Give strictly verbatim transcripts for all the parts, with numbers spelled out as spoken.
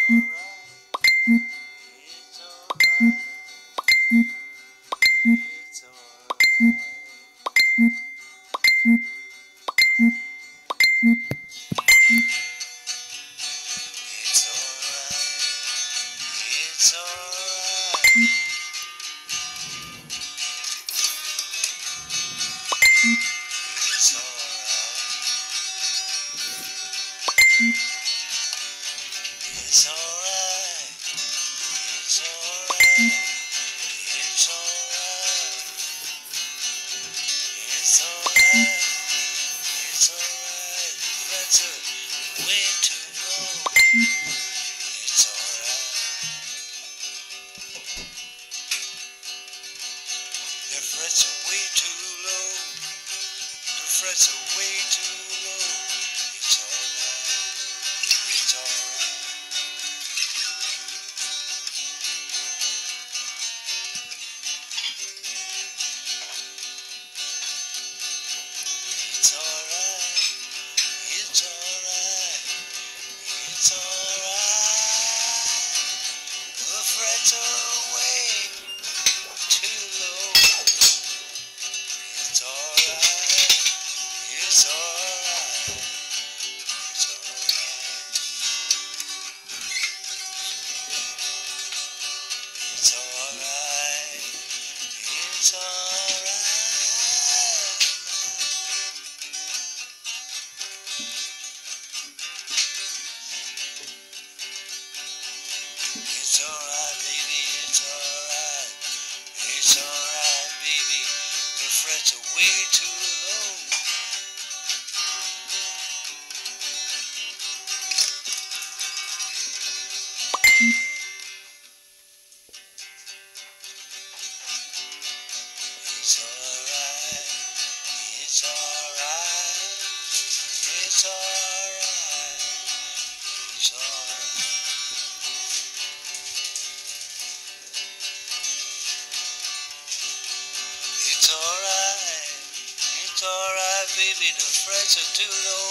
Baby, the frets are too low.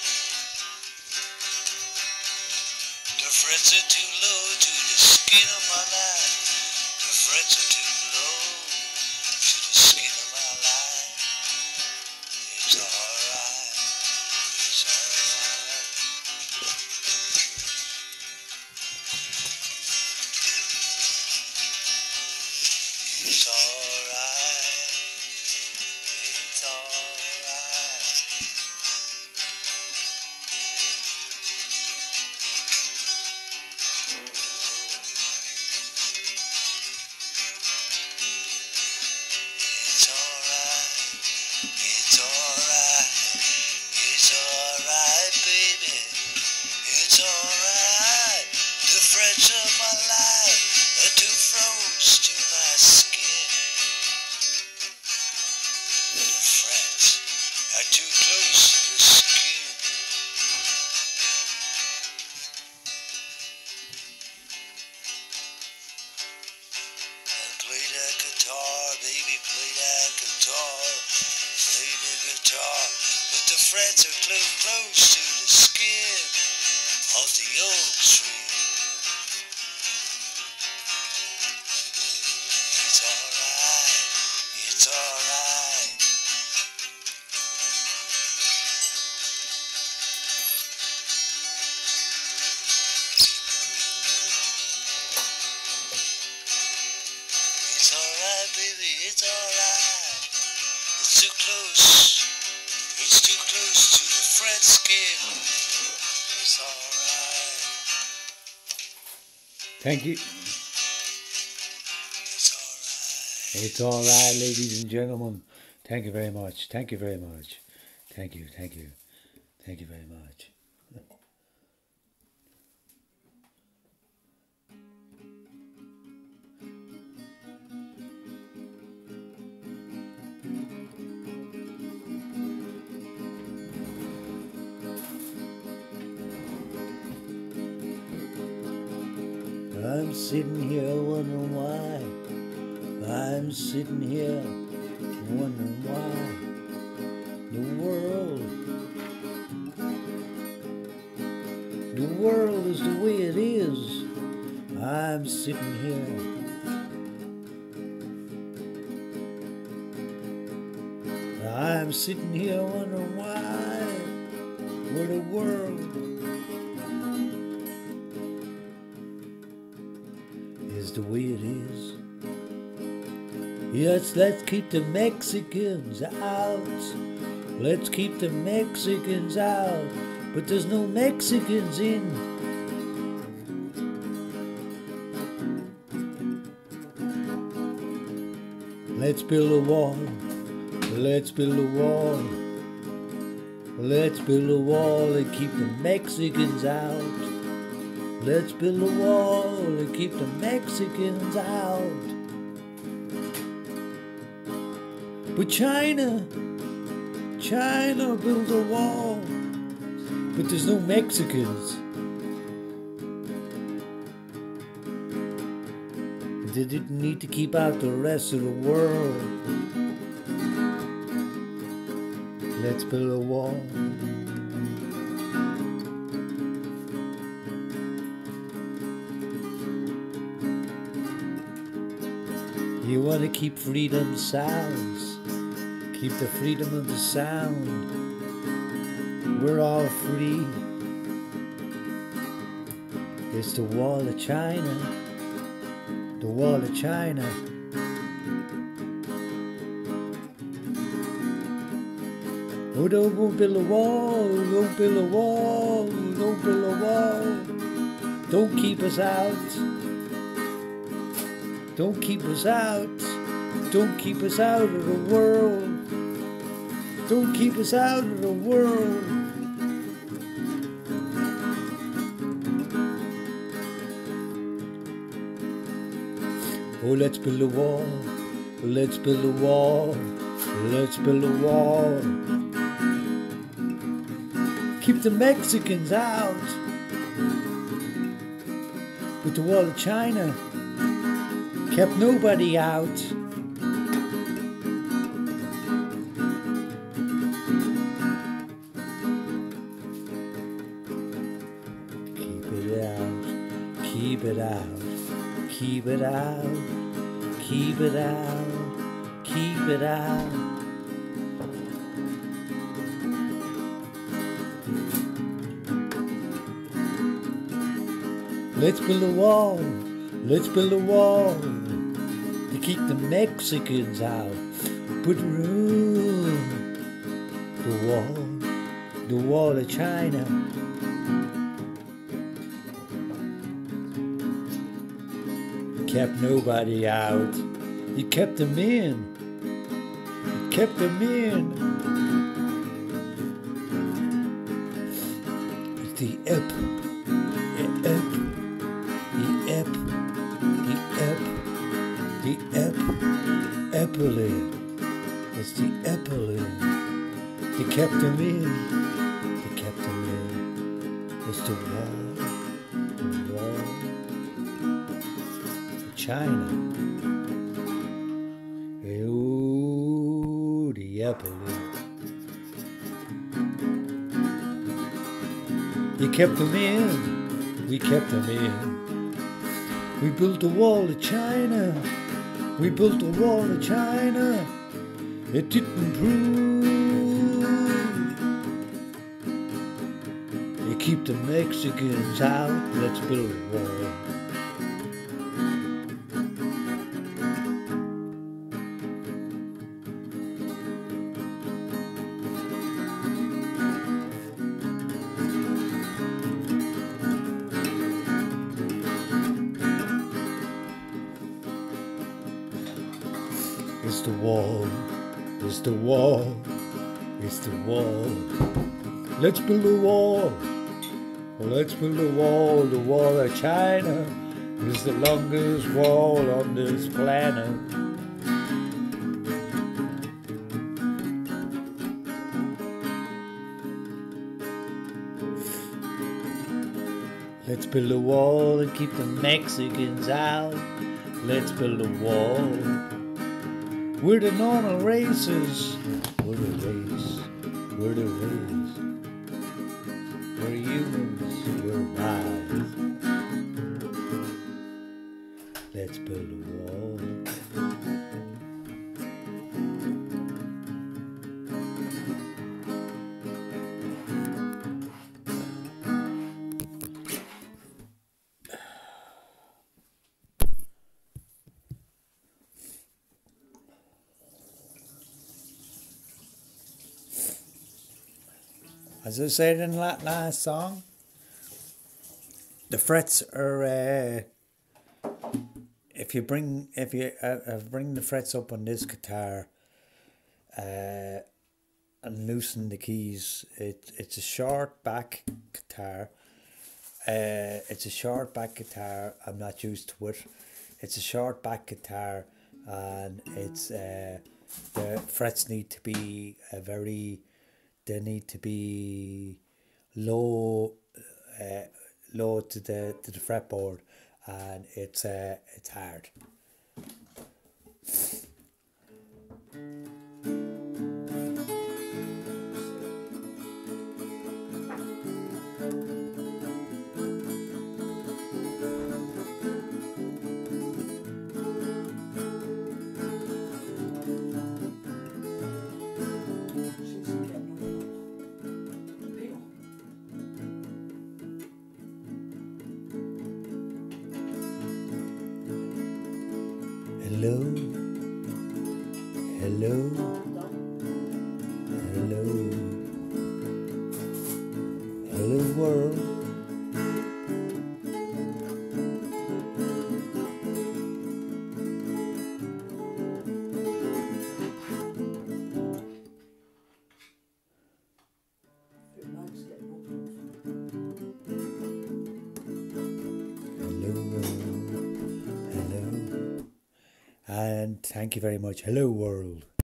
The frets are too low to the skin of my life. The frets are too low to the skin of my life. It's alright. It's alright. It's alright. It's alright. Frets are close, close to the skin of the oak tree. It's alright, it's alright. It's alright, baby, it's alright. It's too close. It's too close to the fret skin. It's alright. Thank you. It's alright. It's alright, ladies and gentlemen. Thank you very much. Thank you very much. Thank you, thank you. Thank you very much. I'm sitting here wondering why. I'm sitting here wondering why the world, the world is the way it is. I'm sitting here. I'm sitting here wondering why we're the world is the way it is. Yes, let's keep the Mexicans out. Let's keep the Mexicans out. But there's no Mexicans in. Let's build a wall. Let's build a wall. Let's build a wall and keep the Mexicans out. Let's build a wall and keep the Mexicans out. But China, China built a wall, but there's no Mexicans. They didn't need to keep out the rest of the world. Let's build a wall. You want to keep freedom sounds. Keep the freedom of the sound. We're all free. It's the wall of China. The wall of China. Oh, don't go build a wall. Don't build a wall. Don't build a wall. Don't keep us out. Don't keep us out. Don't keep us out of the world. Don't keep us out of the world. Oh, let's build a wall. Let's build a wall. Let's build a wall. Keep the Mexicans out. But the wall of China kept nobody out. Keep it out, keep it out, keep it out, keep it out, keep it out. Let's build a wall, let's build a wall to keep the Mexicans out. Put room, the wall, the wall of China. Kept nobody out. You kept them in. You kept them in. It's the ep, the ep, the ep, the ep, the ep, epilin. It's the epilin. You kept them in. You kept them in. It's the wall, the wall. China. Oh, the apple. You kept them in. We kept them in. We built a wall of China. We built a wall of China. It didn't prove. You keep the Mexicans out. Let's build a wall. It's the wall, it's the wall, it's the wall. Let's build a wall, let's build a wall. The wall of China is the longest wall on this planet. Let's build a wall and keep the Mexicans out. Let's build a wall. We're the normal races. We're the race. We're the race. We're humans. We're wise. build a wall. As I said in that last song, the frets are, uh, if you bring if you uh, uh, bring the frets up on this guitar uh, and loosen the keys, it it's a short back guitar. Uh, it's a short back guitar. I'm not used to it. It's a short back guitar, and it's uh, the frets need to be a very they need to be low, uh, low to the to the fretboard, and it's uh, it's hard. Hello, hello, hello, hello world. Hello world, hello. And thank you very much. Hello world.